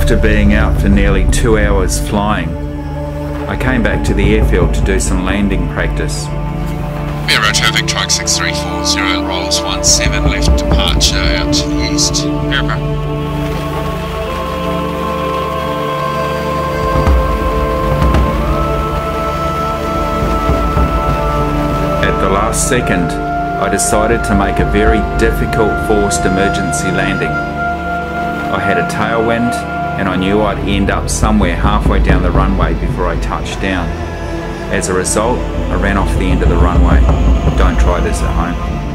After being out for nearly 2 hours flying, I came back to the airfield to do some landing practice. Aero traffic, trike 6340, rolls 17, left departure out to the east. Aircraft. At the last second, I decided to make a very difficult forced emergency landing. I had a tailwind and I knew I'd end up somewhere halfway down the runway before I touched down. As a result, I ran off the end of the runway. Don't try this at home.